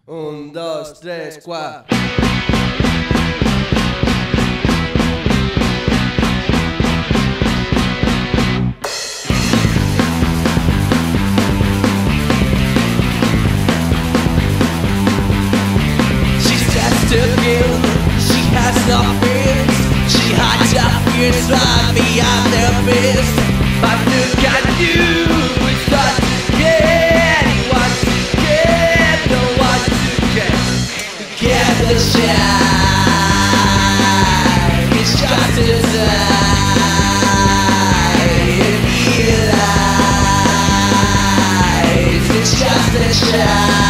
Un, dos, tres, cuatro. She has no fears. She hides her fears right behind their fist. But look at you, it's not to get. You want to get, don't want to get. Get the shine. It's just a time. It's just a shine.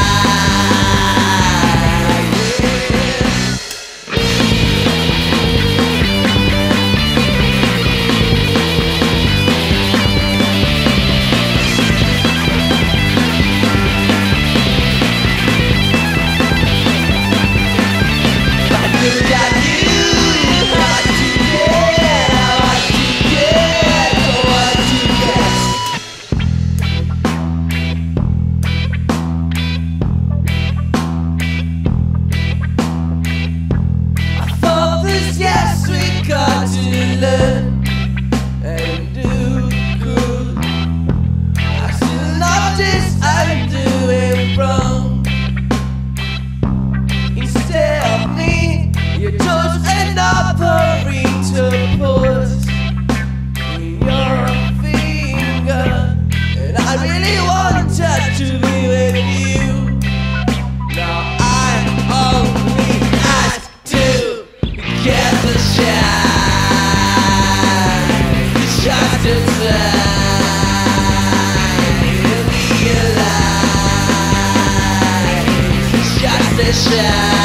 Shag.